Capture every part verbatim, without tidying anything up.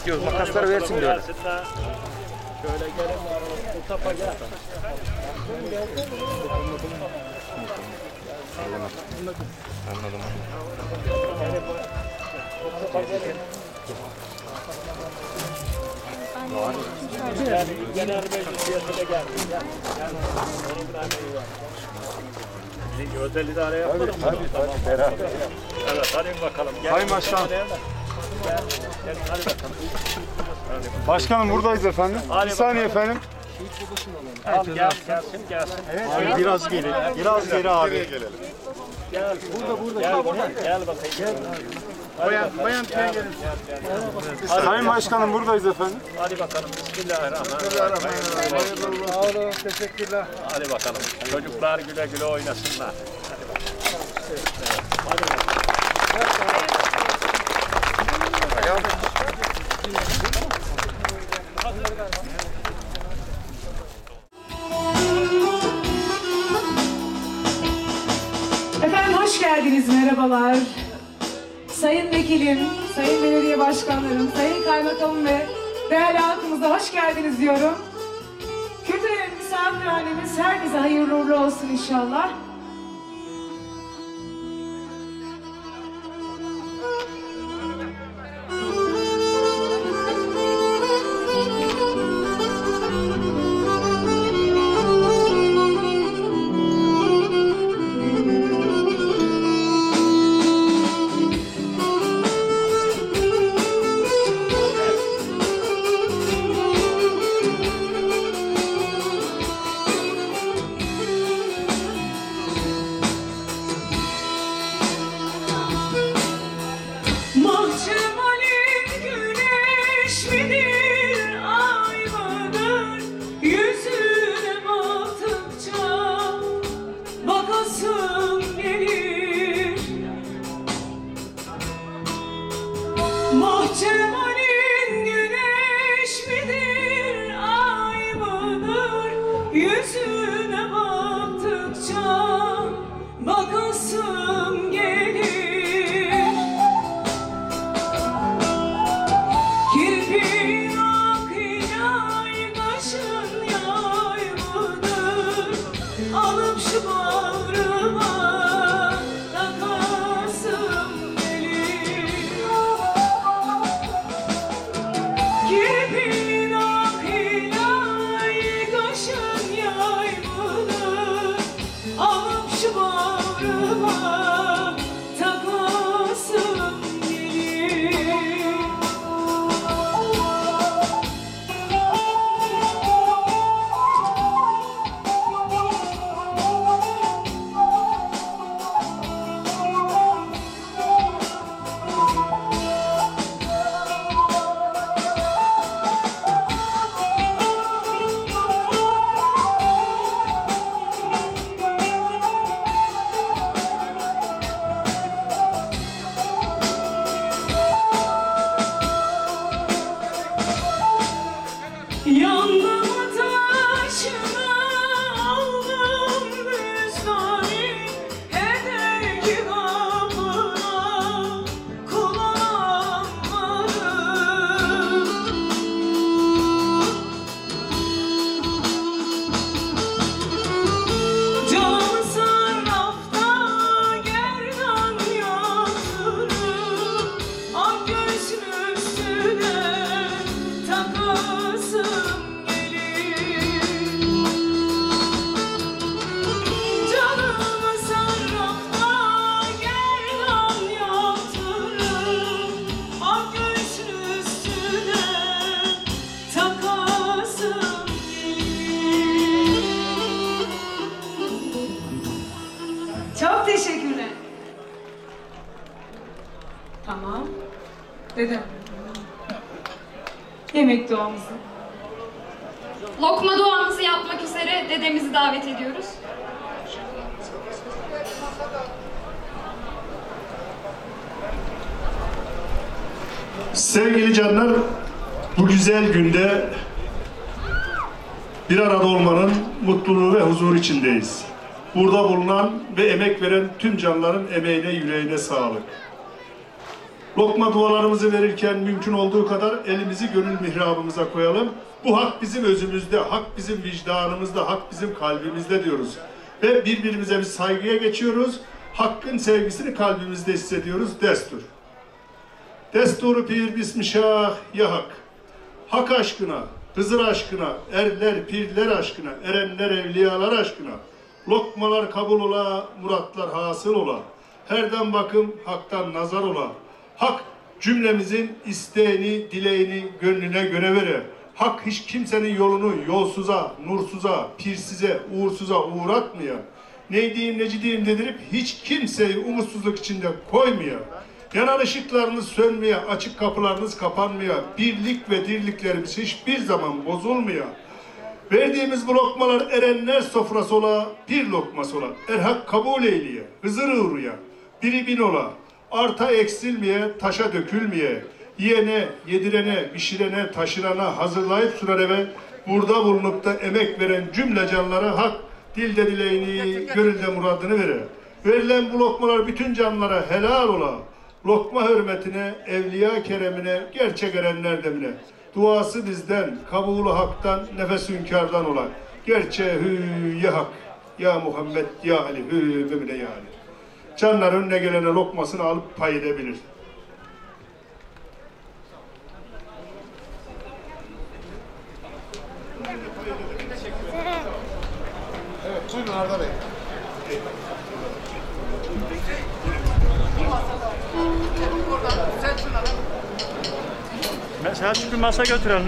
bekliyoruz. Makasları versin de öyle. Şöyle gelin. Bu tapa gel. Anladım. Yani genel meclisiyetine geldi. Onun bir emeği var. Bizim özel idare yapmadık mı? Tabii tabii beraber. Evet, hadi bakalım. Sayın Başkan. Gel, gel, hadi bakalım. Başkanım buradayız efendim. Hadi Bir saniye efendim. Al gel, gelsin, gelsin. Abi biraz geri. Biraz geri abi. Gel, burada, burada. Gel, burada. Gel bakayım. Gel. Bayan, bayan gel, gelin. Sayın Başkanım buradayız efendim. Hadi bakalım. Bismillahirrahmanirrahim. Sağ olun, teşekkürler. Hadi bakalım. Çocuklar güle güle oynasınlar. Hadi bakalım. Evet, hadi bakalım. Efendim hoş geldiniz, merhabalar. Sayın Vekilim, Sayın Belediye Başkanlarım, Sayın Kaymakamım ve değerli halkımıza hoş geldiniz diyorum. Kültür ev misafirhanemiz herkese hayırlı uğurlu olsun inşallah. Cemal'in güneş midir, ay mıdır? Yüzüne baktıkça bakasım gelir. Kirpin akıyla kaşın yay mıdır? Alıp şu bağrıma takasım gelir. Kirpin akıyla kaşın yay mıdır? Alıp şu bağrıma takasım gelir. Yandım taşına aldım rüzgarı, eder ki kapına kullanamadım. Can sarrafta gerdan yatırır, ak göğsün üstüne takasım gelir. Canımı sarrafta gerdan yatırır, ak göğsün üstüne takasım gelir. Çok teşekkürler. Tamam. Dedim. Yemek duamızı. Lokma duamızı yapmak üzere dedemizi davet ediyoruz. Sevgili canlar, bu güzel günde bir arada olmanın mutluluğu ve huzur içindeyiz. Burada bulunan ve emek veren tüm canların emeğine, yüreğine sağlık. Lokma dualarımızı verirken mümkün olduğu kadar elimizi gönül mihrabımıza koyalım. Bu hak bizim özümüzde, hak bizim vicdanımızda, hak bizim kalbimizde diyoruz. Ve birbirimize bir saygıya geçiyoruz. Hakkın sevgisini kalbimizde hissediyoruz. Destur. Desturu pir bismişah ya hak. Hak aşkına, Hızır aşkına, erler pirler aşkına, erenler evliyalar aşkına. Lokmalar kabul ola, muratlar hasıl ola. Herden bakım haktan nazar ola. Hak cümlemizin isteğini, dileğini gönlüne göre verir. Hak hiç kimsenin yolunu yolsuza, nursuza, pirsize, uğursuza uğratmıyor. Ne diyeyim, neci diyeyim dedirip hiç kimseyi umutsuzluk içinde koymuyor. Yanan ışıklarınız sönmüyor, açık kapılarınız kapanmıyor. Birlik ve dirliklerimiz hiçbir zaman bozulmuyor. Verdiğimiz bu lokmalar erenler sofrası ola, bir lokması ola. Erhak kabul eyleye, Hızır uğruya, biri bin ola. Arta eksilmeye, taşa dökülmeye. Yiyene, yedirene, pişirene, taşırana, hazırlayıp sunar eve. Burada bulunup da emek veren cümle canlara hak, dilde dileğini, gönülde muradını verir. Verilen bu lokmalar bütün canlara helal ola. Lokma hürmetine, evliya keremine, gerçek erenler demine. Duası bizden, kabulü haktan, nefes hünkârdan olan. Gerçeği hü ya hak, ya Muhammed, ya Ali, hü mümine ya Ali. Canlar önüne gelene lokmasını alıp pay edebilir. Evet, buyurun Arda Bey. Selçuk bir masa götür eline.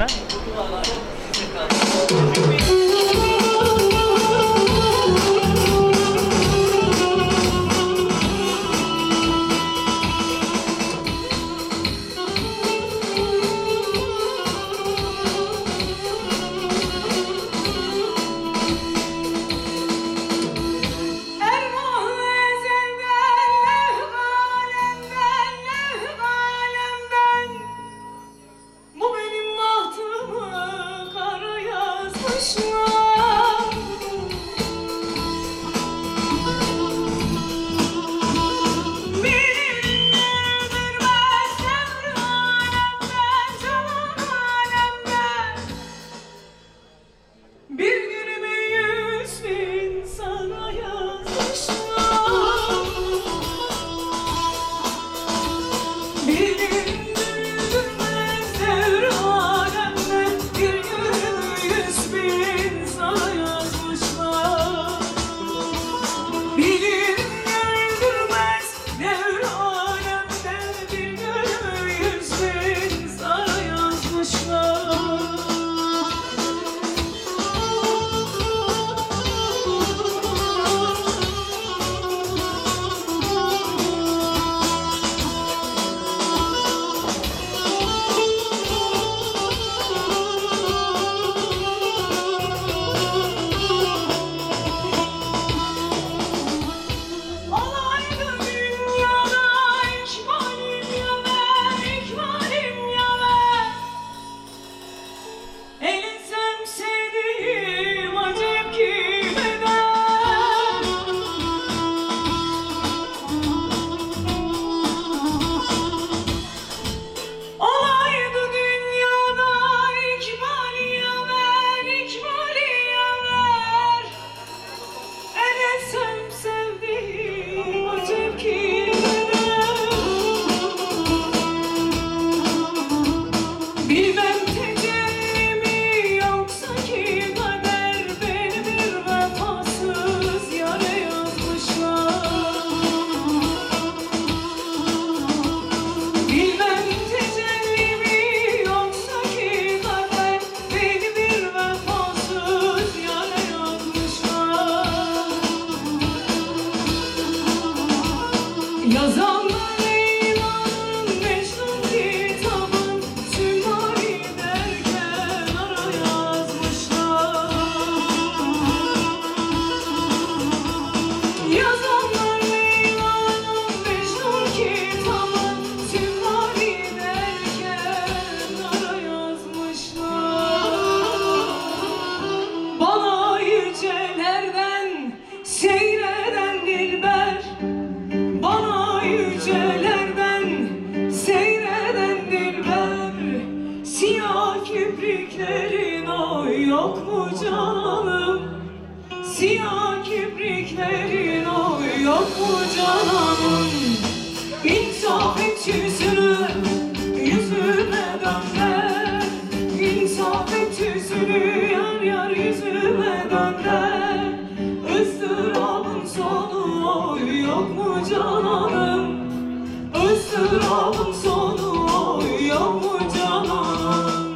Özdıralım sonu yok mu canım?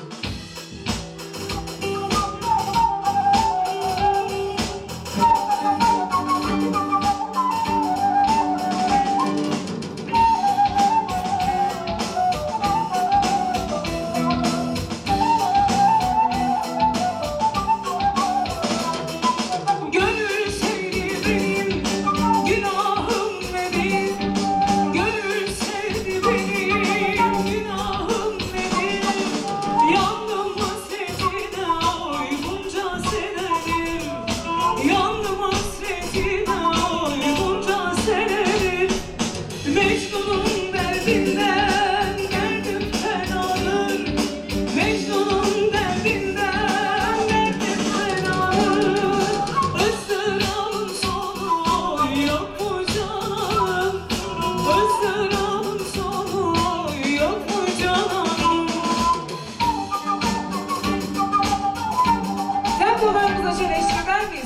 Gönül sevdi benim, günahım nedir? Gönül sevdi benim, günahım nedir? Yandım hasretine oy bunca senedir. Yandım hasretine oy bunca senedir. Mecnun'un derdinden derdim fenadır. Mecnun'un derdinden derdim fenadır. Özdıralım sonu oy yok mu canım? Özdıralım sonu oy yok mu canım? Tempolarımıza şöyle eşlik eder miyiz?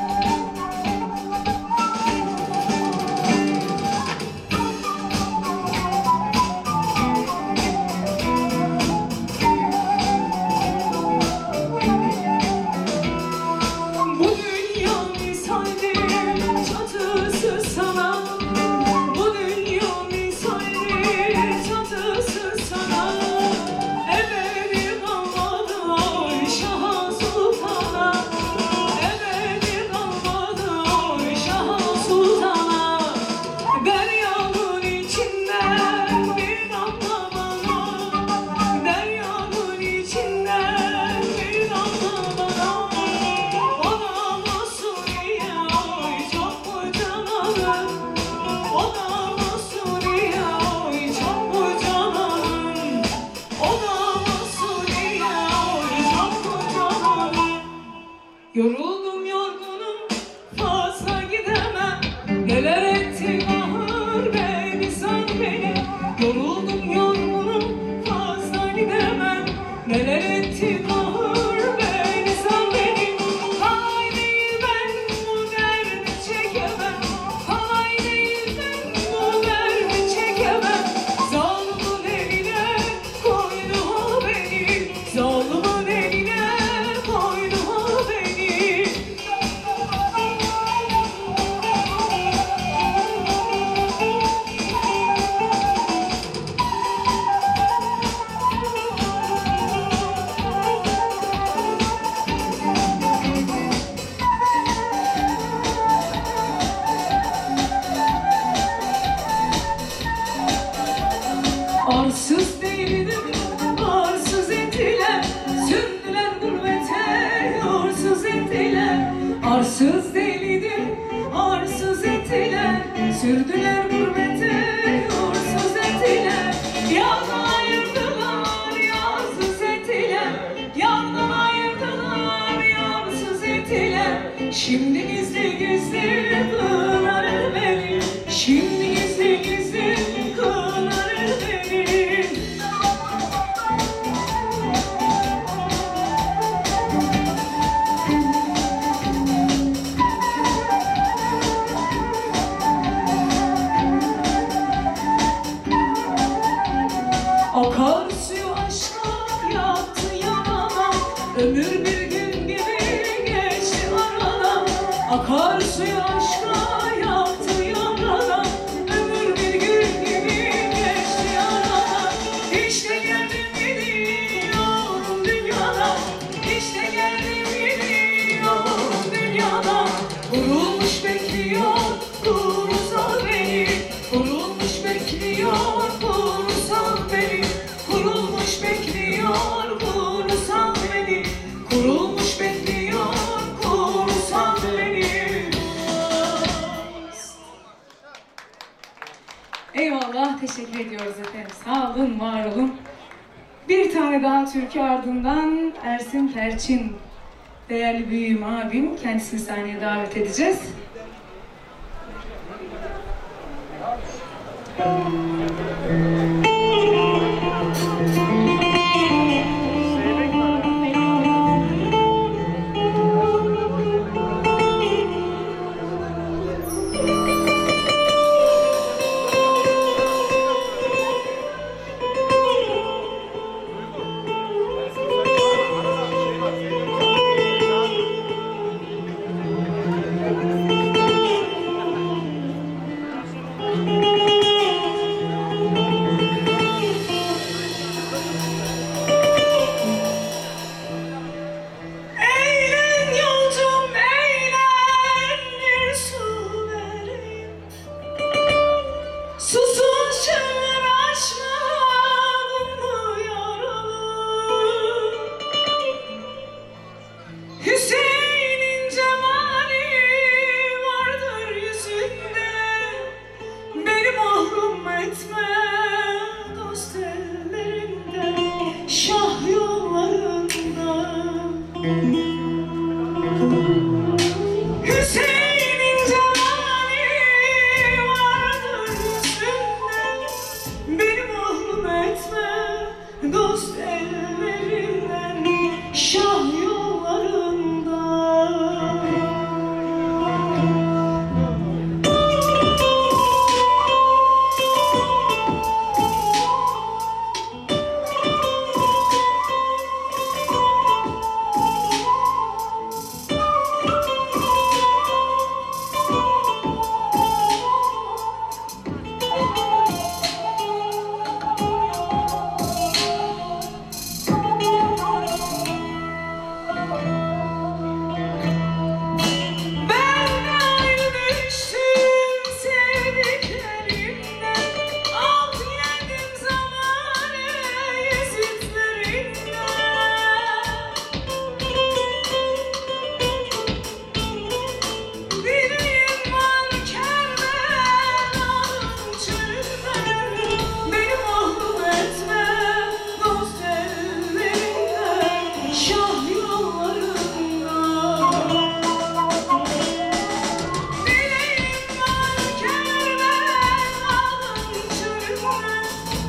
Bu dünya misali çatısı sana. Bu dünya misali çatısı sana. Ebedi kalmadı oy Şah Sultan'a. Ebedi kalmadı oy Şah Sultan'a. Deryanın içinden bir damla bana. Deryanın içinden bir damla bana. O da Masuriye oy çok mu cananım? O da Masuriye oy çok mu cananım? O da Masuriye oy çok mu cananım? Yoruldum yorgunum fazla gidemem. Neler etti ahır beni san beni. Yoruldum yorgunum fazla gidemem. Neler etti ahır beni san beni. Kolay değil ben bu derdi çekemem. Kolay değil ben bu derdi çekemem. Zalimin eline koydu ha beni. Zalimin eline koydu ha beni. Arsız değildim, arsız ettiler. Sürdüler gurbete, arsız ettiler. Arsız değildim, arsız ettiler. Sürdüler gurbete, arsız ettiler. Yandan ayırdılar, yarsız ettiler. Yandan ayırdılar, yarsız ettiler. Şimdi gizli gizli kınar beni. Şimdi gizli gizli kınar beni. Akarsuyu aşka yaktı yanana. Ömür bir gün gibi geçti arada. Akarsuyu aşka yaktı yanana. Ömür bir gün gibi geçti arada. İşte geldim gidiyorum dünyada. İşte geldim gidiyorum dünyada. Kurulmuş bekliyor kurusal beni. Kurulmuş bekliyor kurusal beni. Kurulmuş bekliyor kurusal beni. Kurulmuş bekliyor kurusal beni. Eyvallah, teşekkür ediyoruz efendim. Sağ olun, var olun. Bir tane daha türkü ardından Ersin Perçin, değerli büyüğüm abim, kendisini sahneye davet edeceğiz.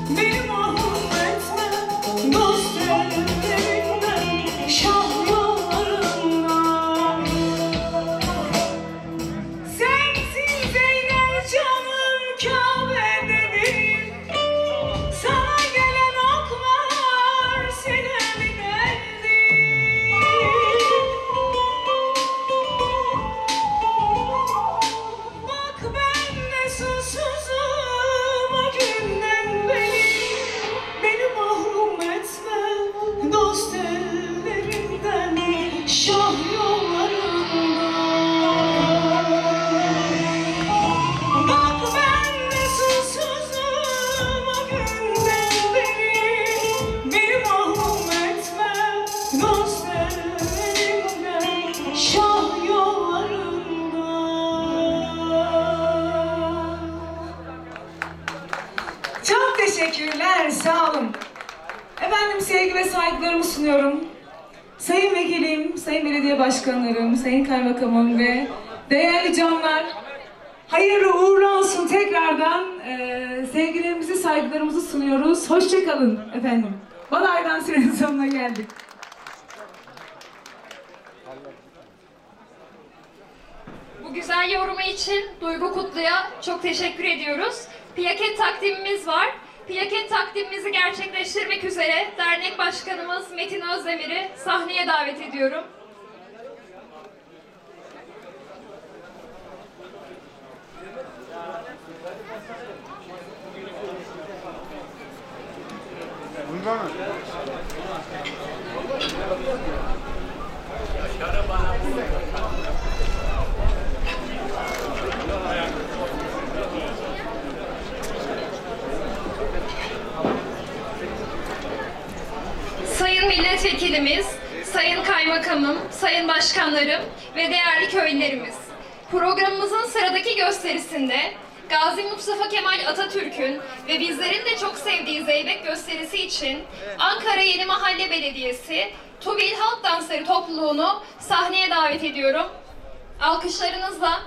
beni mahrum etme dost ellerinden, şah yollarından. Sensiz eyler canım Kabe'dedir, sana gelen aklar sine binerdir. Bak ben de susuzum o günden beri, beni mahrum etme dost ellerinden, şah yollarından. Bak ben de susuzum o günden beri, beni mahrum etme dost ellerinden, şah yollarından. Çok teşekkürler, sağ olun. Efendim sevgi ve saygılarımı sunuyorum. Sayın Vekilim, Sayın Belediye Başkanlarım, Sayın Kaymakamım ve değerli canlar, hayırlı uğurlu olsun tekrardan. Ee, sevgilerimizi, saygılarımızı sunuyoruz. Hoşça kalın efendim. Balaydan sürenin sonuna geldik. Bu güzel yorumu için Duygu Kutlu'ya çok teşekkür ediyoruz. Plaket takdimimiz var. Plaket takdimimizi gerçekleştirmek üzere dernek başkanımız Metin Özdemir'i sahneye davet ediyorum. Bunda mı? Sayın Milletvekilimiz, Sayın Kaymakamım, Sayın Başkanlarım ve değerli köylülerimiz. Programımızın sıradaki gösterisinde Gazi Mustafa Kemal Atatürk'ün ve bizlerin de çok sevdiği Zeybek gösterisi için Ankara Yeni Mahalle Belediyesi Tubil Halk Dansları topluluğunu sahneye davet ediyorum. Alkışlarınızla.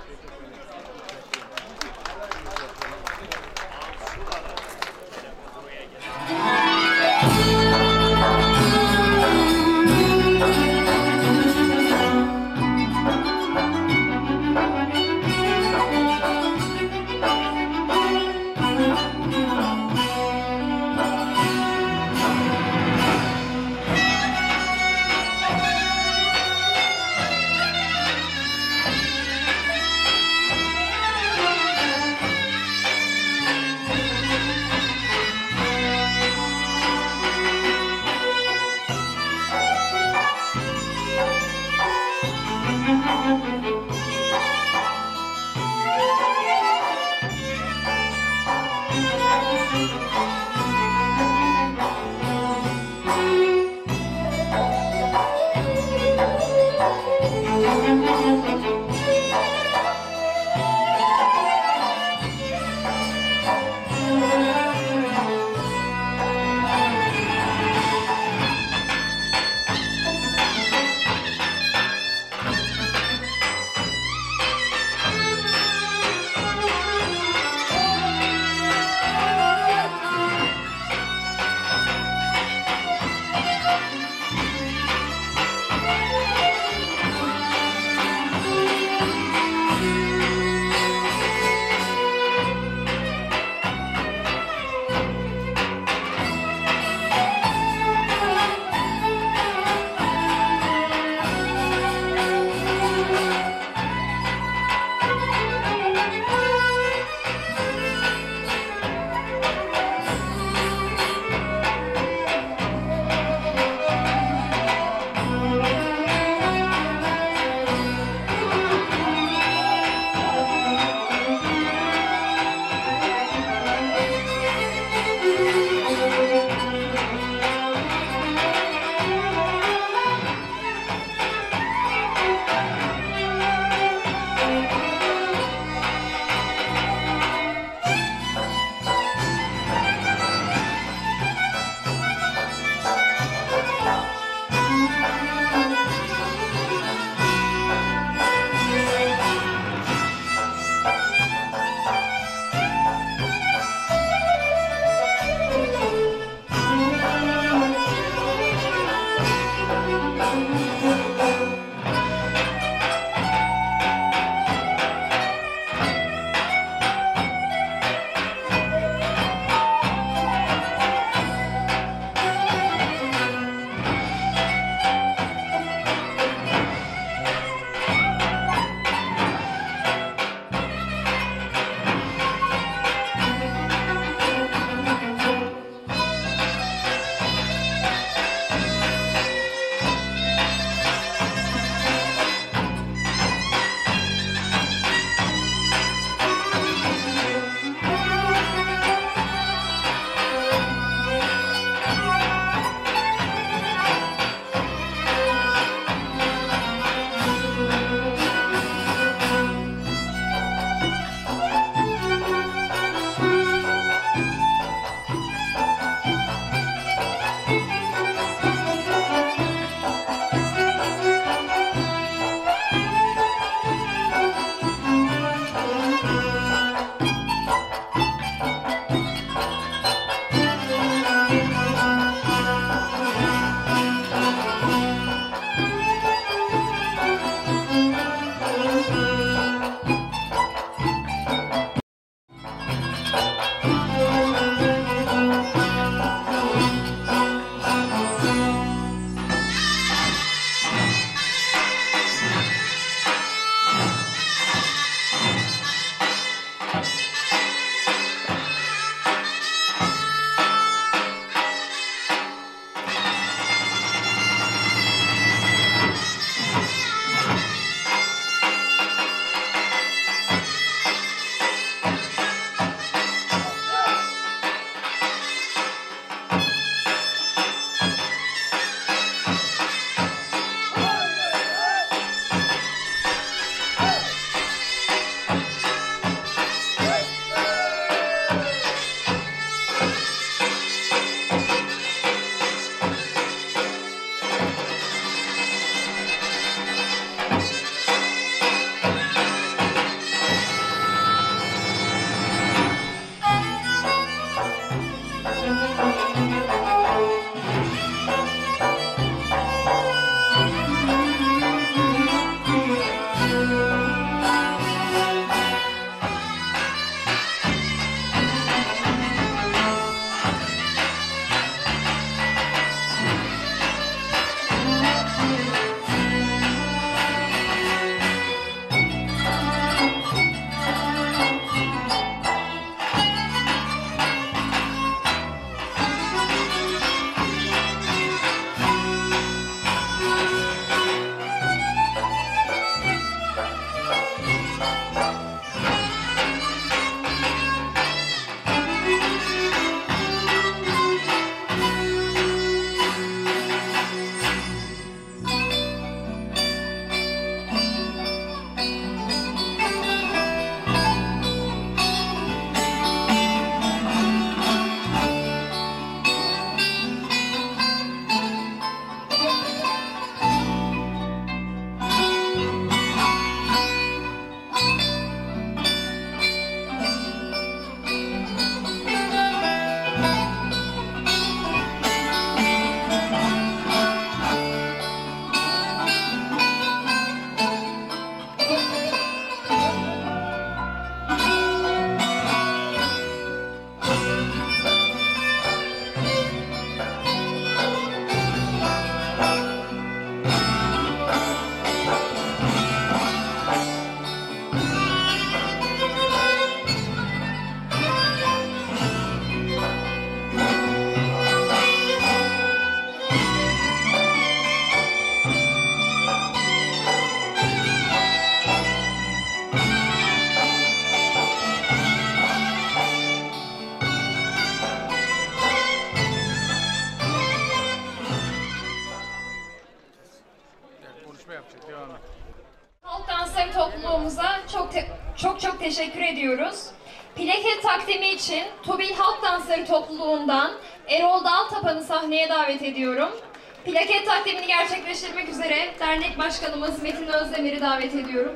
teşekkür ediyoruz. Plaket takdimi için Tobil Halk Dansları Topluluğu'ndan Erol Daltapan'ı sahneye davet ediyorum. Plaket takdimini gerçekleştirmek üzere dernek başkanımız Metin Özdemir'i davet ediyorum.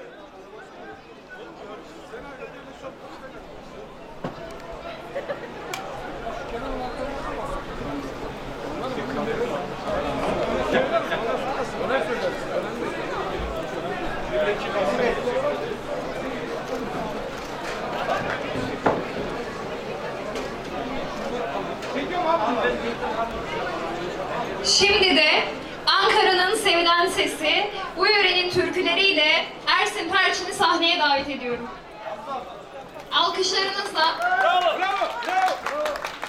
Şimdi de Ankara'nın sevilen sesi, bu yörenin türküleriyle Ersin Perçin'i sahneye davet ediyorum. Alkışlarınızla. Bravo, bravo, bravo.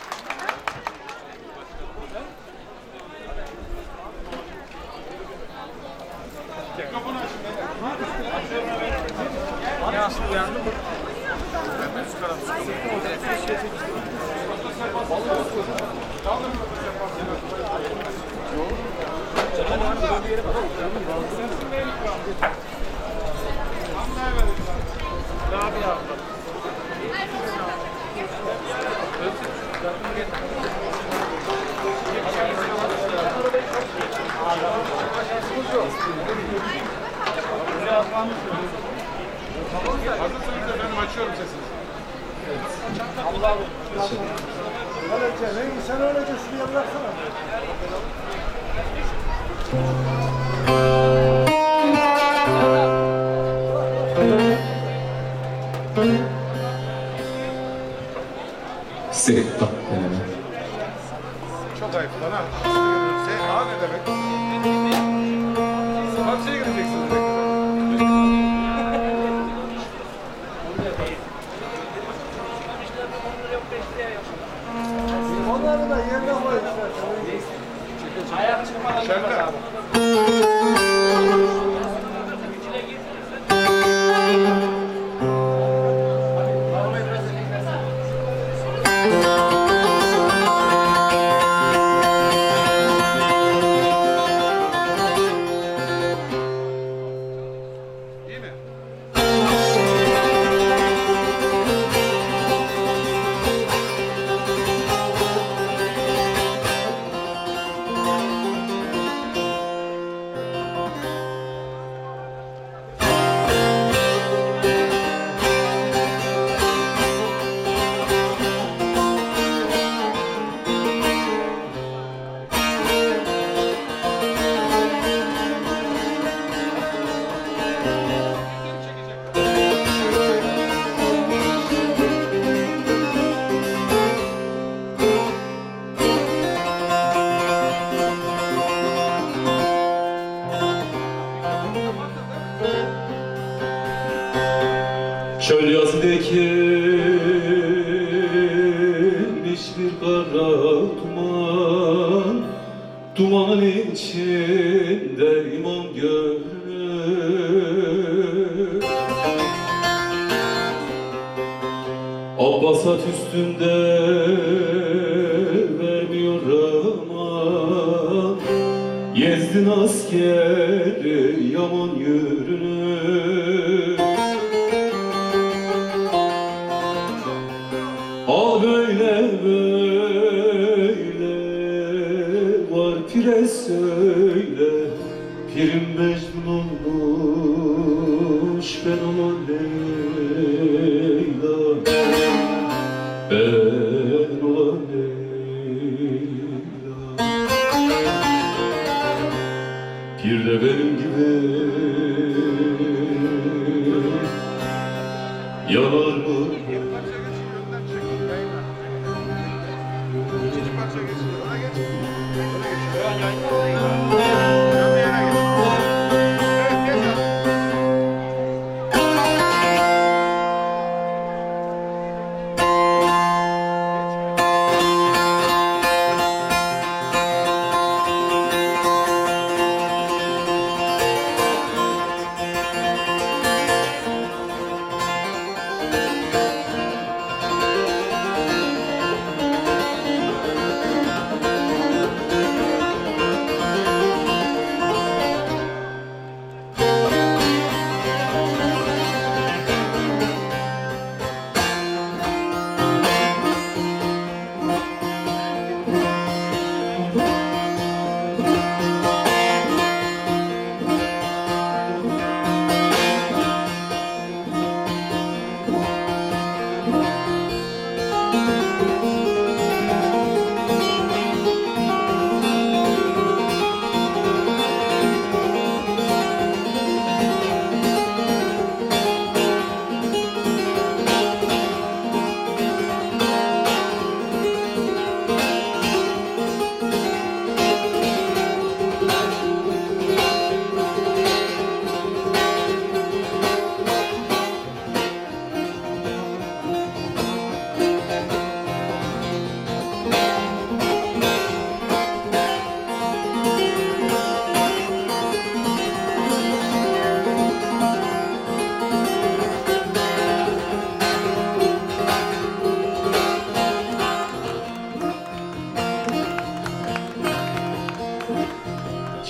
Mikrofonu açın. Ne aslında uyandı mı? Ben şu kadar hazırsanız efendim açıyorum sesinizi. Öylece, sen öylece şuraya bıraksana. Sekta. Çok ayıp bana. Sen ha ne demek? Hapseye gireceksin demek. Onları da yerine koy. Ayak çıkmadan Şerler. İyi mi? Çöl yazı dikilmiş bir kara duman, dumanın içinde imam görünür. Abbasat üstünde vermiyor aman, Yezdin askeri yaman yürünür. Al böyle böyle var pire söyle, pirim Mecnun olmuş ben aman Leyla, ben olan Leyla. Bir de benim gibi yanar mı? İkinci parça geçiyor. Ona geç. Ona geç.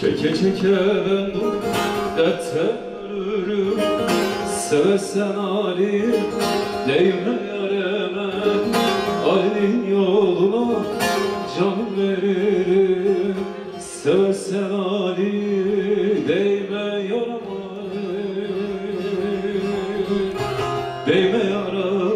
Çeke çeke ben dertten ölürüm. Seversen Ali, değme yareme. Ali'nin yoluna can veririm. Seversen Ali, değme yarama. Değme yarama.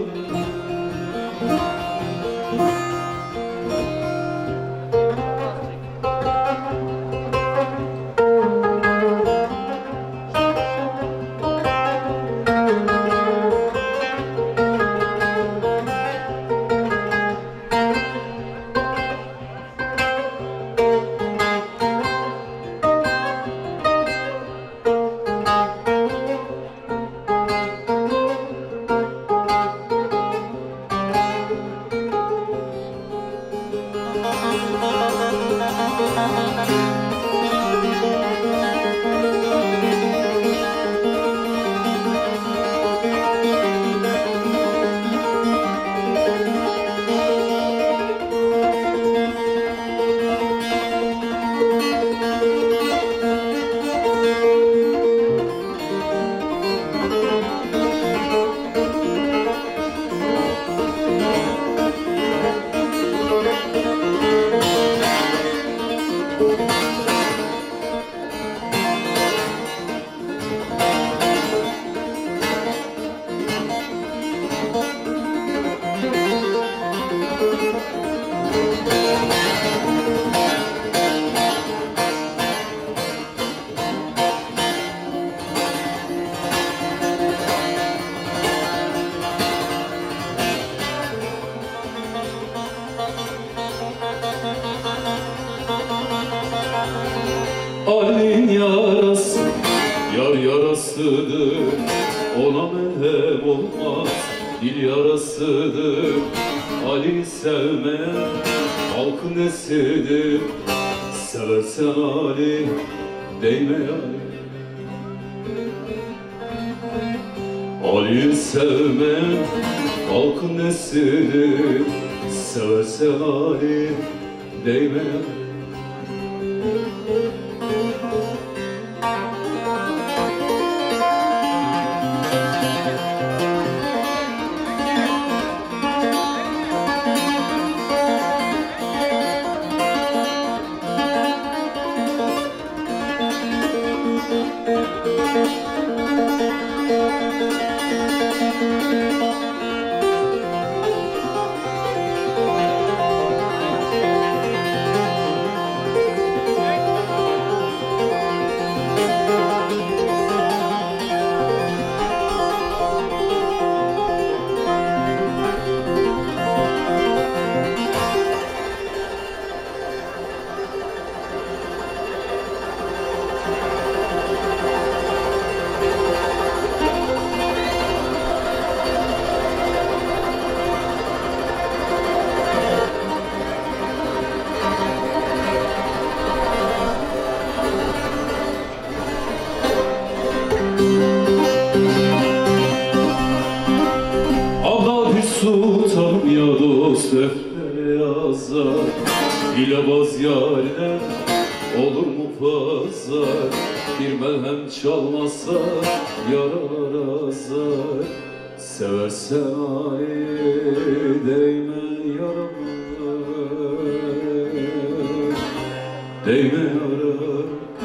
Ali'nin yarası, yar yarasıdır. Ona merhem olmaz, dil yarasıdır. Ali sevmeyen halkın nesidir. Seversen Ali, değme Ali. Ali sevmeyen halkın nesidir. Seversen Ali, değme Ali. Sultanım ya dost deftere yazar. Hilebaz yarine olur mu pazar? Bir melhem çalmazsa yaralar azar. Seversen Ali, değme yarama. Değme yarama.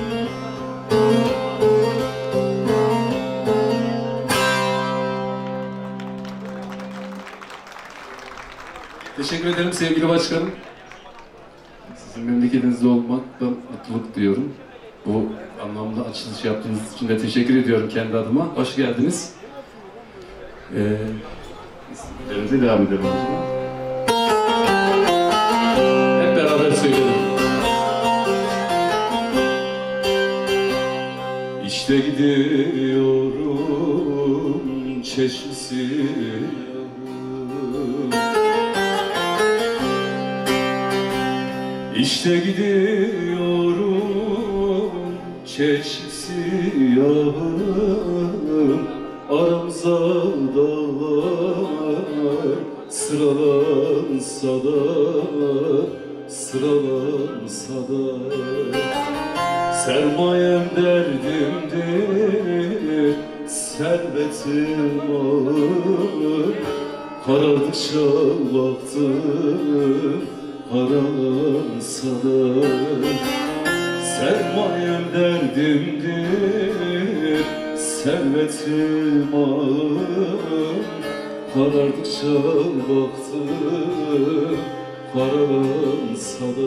Teşekkür ederim sevgili başkanım. Sizin memleketinizde olmaktan mutluluk duyuyorum. Bu anlamda açılış yaptığınız için de teşekkür ediyorum kendi adıma. Hoş geldiniz. Ee, isimlerinize devam edelim o zaman. Hep beraber söyleyelim. İşte gidiyorum çeşmesi. İşte gidiyorum çeşmesi yağım. Aramıza dağlar sıralansa da, sıralansa da. Sermayem derdimdir, servetim ağır. Karardıkça baktım, karansa da. Sermayem derdimdir, servetim ağır. Karardıkça baktım, karansa da.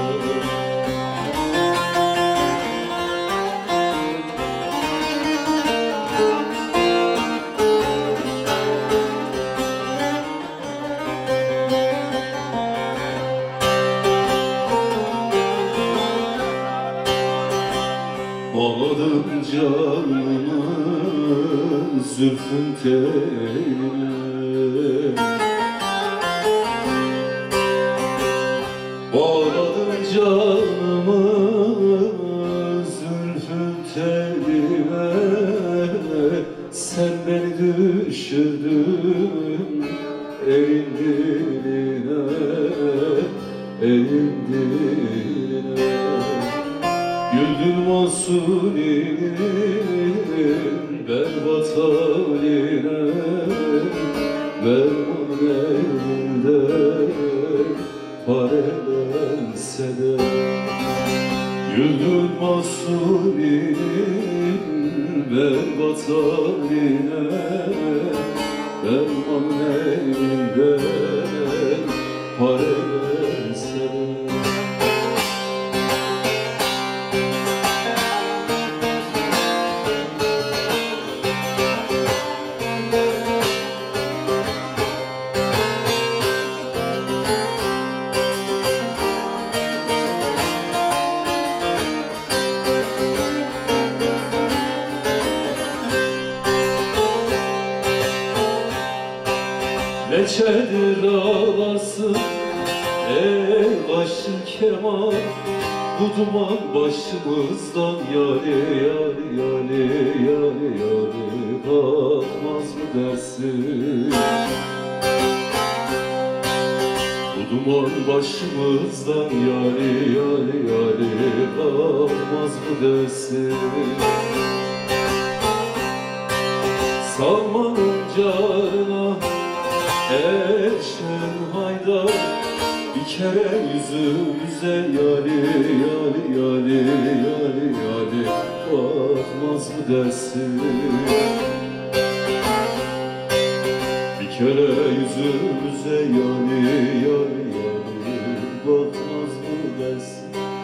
Bağladım canımı zülfün teline. Bağladım canımı zülfün teline. Sen beni düşürdün elin diline, elin diline. Güldün mahsulinin berbat haline, verman elinde parelense de. Güldün mahsulinin berbat haline, verman elinde parelense de. Neçedir ağlasın ey başın keman, bu duman başımızdan yâri yâri yâri yâri yâri kalkmaz mı dersin? Bu duman başımızdan yâri yâri yâri kalkmaz mı dersin? Salmanın carına eşen haydar, bir kere yüzümüze yâri yâri yâri yâri yâri bakmaz mı dersin? Bir kere yüzümüze yâri yâri yâri bakmaz mı dersin?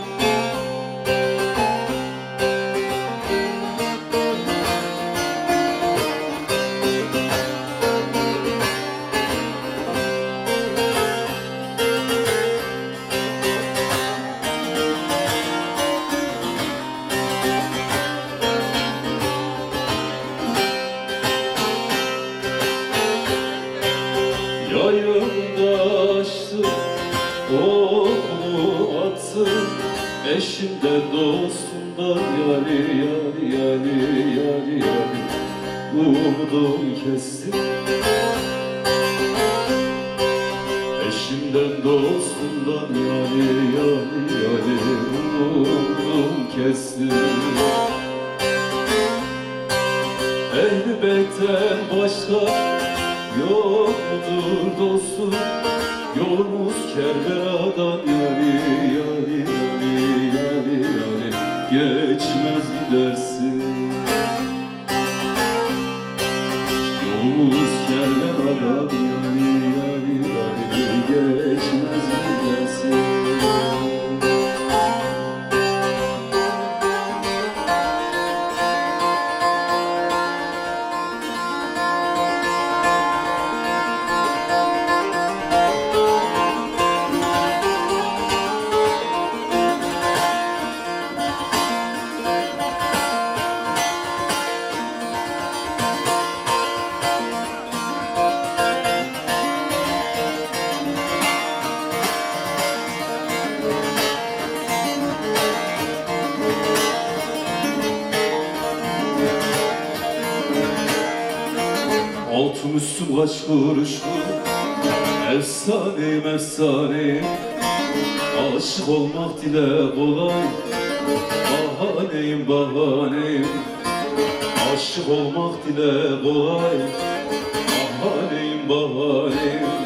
Yayımda açtım, okunu attım, eşimden dostumdan yâri yâri yâri yâri yâri umudum kestim. Eşimden dostumdan yâri yâri yâri umudum kestim. Ehli beytten başka yok mudur dostum? Yolumuz Kerbela'dan yâri yâri yâri yâri yâri geçmez mi dersin? Yolumuz Kerbela'dan yâri yâri yâri geçmez mi dersin? Altın üstü kaç kuruşlu efsaneyim efsaneyim. Aşık olmak dile kolay, Bahaneyim bahaneyim, aşık olmak dile kolay. Bahaneyim bahaneyim.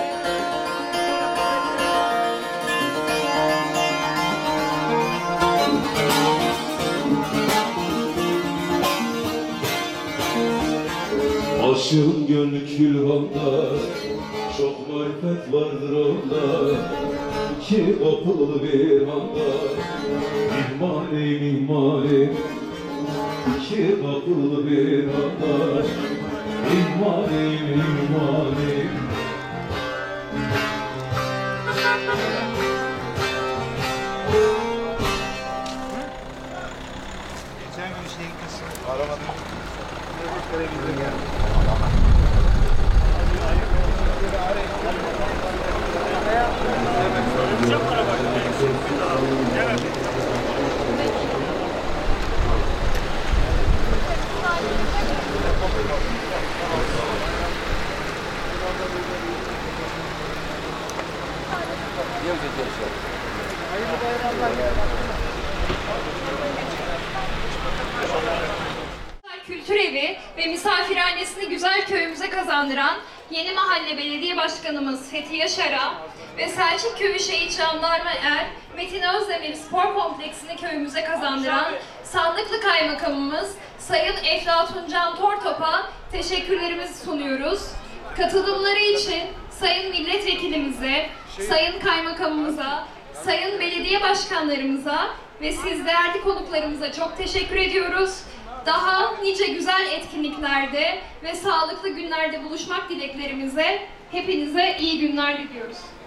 Aşığın gönlü külhanda, çok marifet vardır onda. İki kapılı bir handa, ihmaleyim ihmaleyim. İki kapılı bir handa, ihmaleyim ihmaleyim. Geçen gün şey gitmişsin. Aramadım. Kültür Evi ve misafirhanesini güzel köyümüze kazandıran Yeni Mahalle Belediye Başkanımız Fethi Yaşar'a ve Selçuk Köyü Şehit Jandarma Er Metin Özdemir Spor Kompleksini köyümüze kazandıran Sandıklı Kaymakamımız Sayın Eflatun Can Tortop'a teşekkürlerimizi sunuyoruz. Katılımları için Sayın Milletvekilimize, Sayın Kaymakamımıza, Sayın Belediye Başkanlarımıza ve siz değerli konuklarımıza çok teşekkür ediyoruz. Daha nice güzel etkinliklerde ve sağlıklı günlerde buluşmak dileklerimize hepinize iyi günler diliyoruz.